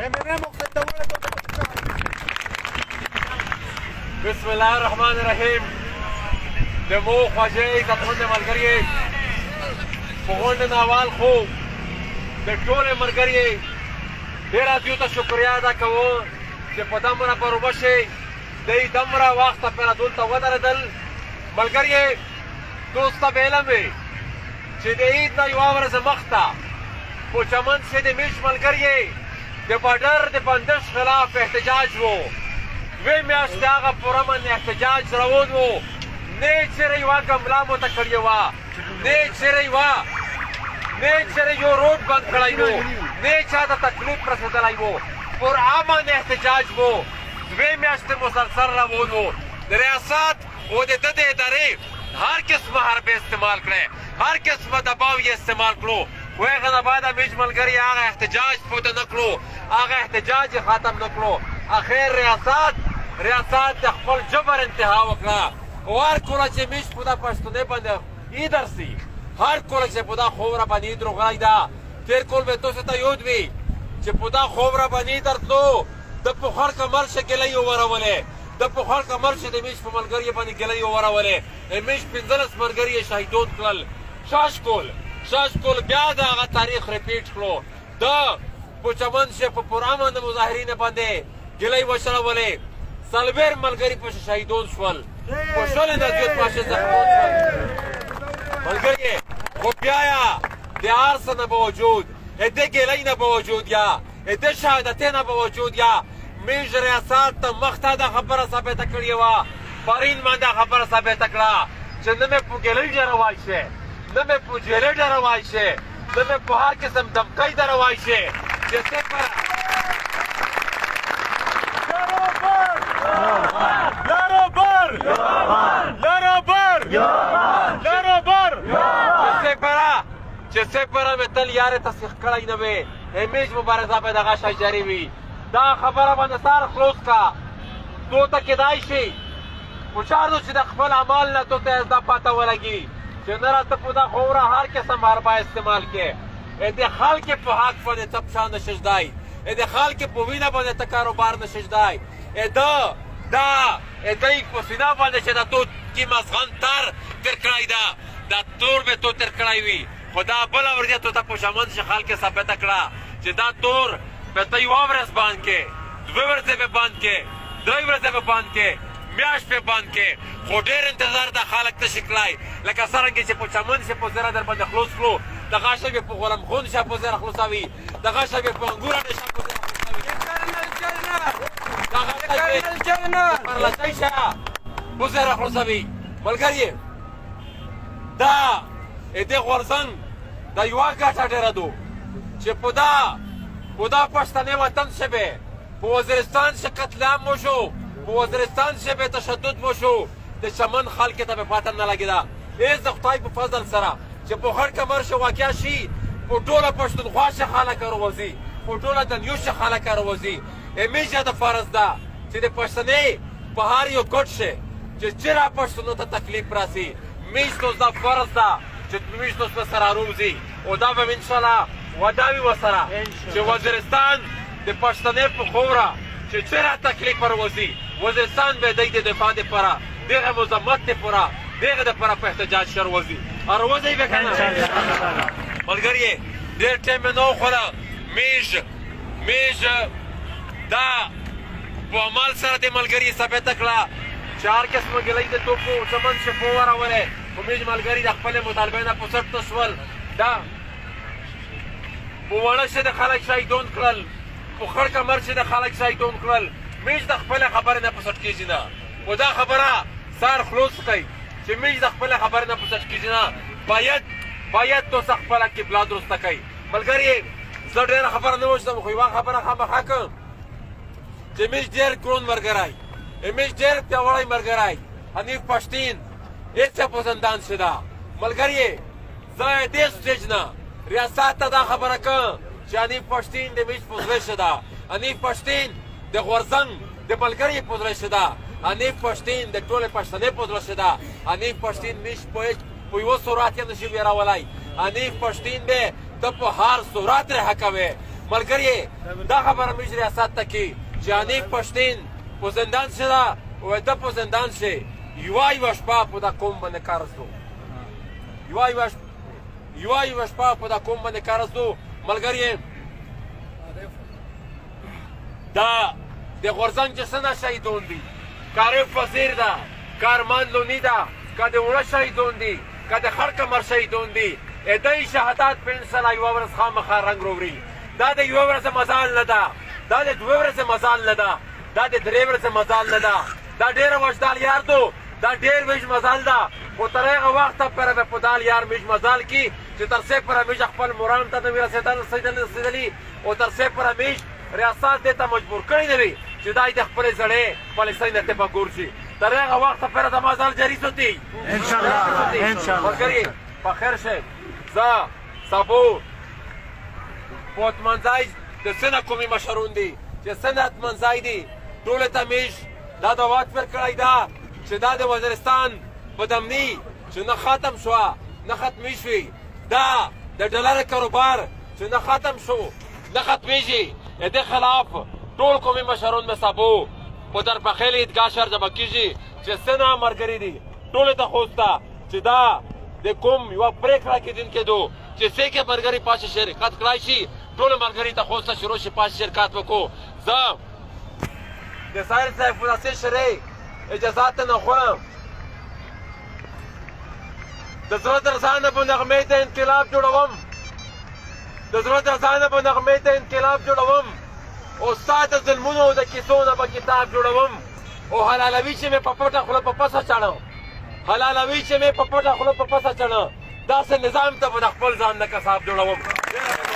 بسم الله الرحمن الرحیم. د مو خوږې عزتمند ملګري په غونډې ناوال خو د ټولې ملګري ډېره دوی ته شکریه ادا کوو چې په دومره بروبشې دوی دومره وخته پرې دلته ودرېدل. ملګري دوسته به علم وي چې د عید نه یوه ورځ مخته په چمن کې د میش ملګري د بډر د بندش خلاف احتجاج و. دوی میاشتې هغه پرامن احتجاج روان و. نه چېرې یوه ګمله مو ته کړې وه، نه چېرې یو روډ بند کړی و، نه چا ته تکلیف رسېدلی و. پرامن احتجاج و. دوی میاشتې مسلسل روان و. د ریاست او د ده د ادارې هر قسمه حربې استعمال کړی، هر قسمه دباو یې استعمال کړو. خو هغه نه بعد میش ملګري هغه احتجاج پوته نه کړو، هغه احتجاج یې ختم نه کړو. اخر ریاست د خپل جبر انتها وکړه. او هر کله چې میش په دا پښتونې باندې عید رسي، هر کله چې په دا خووره باندې عید روغلی ده، تېر کال به تاسو ته یاد وي چې په دا خووره باندې عید راتلو د پخوړ کمر شه ګیلۍ وورولې، د پخوړ کمر شه د میش په ملګري باندې ګیلۍ وورولې. میش 15 ملګري یې شهیدون کړل. شاشکول بیا د هغه تاریخ ریپیټ کړو. د په چمن شه په پرامن مظاهرینو باندې ګیلۍ وشرولې. 40 ملګري په شهیدون شول، په شلو نه زیات پاشه زخمیان شول. ملګري خو بیا د هر څه نه باوجود، د ګیلۍ نه باوجود یا د شهادتۍ نه باوجود یا میش ریاست ته مخته دا خبره ثابته کړې وه، پرین باندې خبره ثابته کړه چې نه مې په ګیلۍ ډېروای شي، نه مې په جیلۍ ډېروای شي، نه مې په هر قسم دمکۍ ډېروای شي. چې صفر چې صفره مې تل یارې تصدیق کړی نه وي، همیش مبارزه به دغه شی جاري وي. دا خبره باندې سار خلاص کا تو ته کېدای شي پوچار دو چې د خپل عمل نه تو ته زده پته ولګي چې نه راته په دا خوره هر قسم حربه استعمال کې د خلک په حق باندې ته پشان نشي ځدای، د خلک په وینه باندې ته کاروبار نشي ځدای. دوی په سینه باندې چې د تو کې مزغن تر کړی ده، دا تور به تو تر کړی وي. خو دا بله ورځ تو ته په شمن چې خلک ثابته کړه چې دا تور به ته یوه ورځ بند کې، دوه ورځې به بند کې، درې ورځې به بند کې، میاشت به بند کې. خو ډېر انتظار د خلک تشي کړی لکه څرنګه چې په چمن شي په زیره در باندې خلاص کړو، دغه شی به په غلام خون شه په زیره خلاصوي، دغه شی به په انګوره شه په زیره خلاصوي، دغه شی به پرلتی شه په زیره خلاصوي. ملګري دا د غورځنګ د یوه ګټه ډېره ده چې په دا پښتنې وطن شبه په وزیرستان شه قتل عام وشو، په وزیرستان شبه تشدد وشو. د چمن خلکو ته به پته نه لګېده. هېڅ د خدای په فضل سره چې په خړ کمر شه واقع شي، په ټوله پښتونخوا شه خلک راوځي، په ټوله دنیو شه خلک راوځي. همیشه د فرض ده چې د پښتنې په هر یو ګوټ شه چې چېرې پښتنو ته تکلیف راسي، میش اوس دا فرض ده چې میش اوس به سره راوځي. او دا به انشاءالله وعده وي ورسره چې وزیرستان د پښتنې په خوره چې چېرې تکلیف راوځي، وزیرستان به دی د دفاع دپاره دغه مذمت دپاره دغه دپاره په احتجاج شه راوځي. راوځئ به که نه ملګري؟ ډېر ټایم مې نه وخوړه. میش دا په عمل سره د ملګري ثابته کړه چې هر قسمه ګیلۍ د توپو چمن شه په ورولې. خو میش ملګري د خپلې مطالبې نه په سټ شول. دا په وړه شه د خلک شهیدون کړل، په خړ کمر شه د خلک شهیدون کړل. میش د خپلې خبرې نه په سټ کېږي نه. خو دا خبره سر خلاص کړئ چې میش د خپلې خبرې نه په سټ کېږي نه. باید تاسو خپله قبله درسته کړئ. ملګري زه ډېره خبره نه وشتم، خو یوه خبره خامخا کوم چې میش ډېر ګرون ملګری، میش ډېر پیاوړی ملګری، حنیف پشتین هېڅ په زندان شده. ملګري زه دې سټیج نه ریاست ته دا خبره کوم چې حنیف پشتین د میش په زړه شده، حنیف پشتین د غورځنګ د ملګري په زړه شده، حنیف پشتین د ټولې پښتنې په زړه شده. حنیف پشتین میش په یوه صورت یې نشي ویرولی. حنیف پشتین دی ته په هر صورت رها کوې، ملګری دا خبره موږ ریاست ته کې چې انیک پښتین په زندان شده او ده په زندان شي یوه شپه په دا قوم باندې کار زدو یوه شپه په دا قوم باندې کار زدو ملګری دا د غورځنګ چې څنګه شهیدون دي کارف وزیر ده کارمند لونی ده که د اوړه شهیدون دي که د خړ کمر شهیدون دي دای شهادت په انسان یوه ورځ خامخا رنګ روړي دا د یوه ورځې مزال نه ده دا د دوه ورځې مزال نه ده دا د درې ورځې مزال نه ده دا ډېره وجدال یار دو دا ډېر ویش مزال ده خو تر هغه وخته پورې به په دال یار میش مزال کي چې تر څه پورې موږ خپل مرام ته نه وي رسېدلي او تر څه پورې موږ ریاست دې ته مجبور کړی نه وي چې دا د خپلې زړې پالیسۍ نه تپه کور شي تر هغه وخته پورې د مزال جاري ساتي ملګري په خیر شئ زه سبو په اتمنځای د څنګه کومې مشرون دي چې څنګه اتمنځای دي ټولو ته موږ دا دعوت ورکړی ده چې دا د وزیرستان بدامني چې نه ختم شوه نه ختمې شوې دا د ډالر کاروبار چې نه ختم شو نه ختمېږي د دې خلاف ټول قومي مشرون مې سبو په درپخیل عیدګاه شهر جمع کېږي چې څنګه ملګري دي ټولو ته خوسته چې دا د کوم یوه پرېکړه کېدونکې دو چې څه کې ملګري پاسې شرکت کړی شي ټولو ملګري ته خوسته شروع شي پاسې شرکت وکړو زه د ساحل صاحب فداسي شرعي اجازات ته نه خورم د زړه تر ځانه په نغمې ته انقلاب جوړوم د زړه تر ځانه په نغمې ته انقلاب جوړوم او ستا د ظلمونو او د کیسو نه به کتاب جوړوم او حلالوي چې مې په پټه خوله په پسه چڼم حلالوي چې مې په پټه خوله په پسه چڼم داسې نظام ته به د خپل ځان نه کساب جوړوم